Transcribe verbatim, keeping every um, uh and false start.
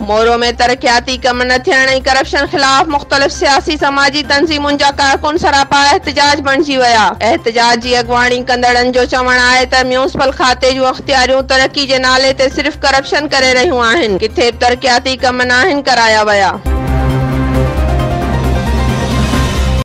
मोरो में तरक्याती कम न थियण ऐं करप्शन ख़िलाफ़ मुख़्तलिफ़ सियासी समाजी तंज़ीमुनि जा कारकुन सरापा एहतजाज बणिजी विया। एहतजाज जी अॻुवाणी कंदड़नि जो चवणु आहे त म्यूनिसिपल खाते जूं अख़्तियारियूं तरक़ी जे नाले ते सिर्फ़ करप्शन करे रहियूं आहिनि। किथे बि तरक्याती कम न आहिनि कराया विया।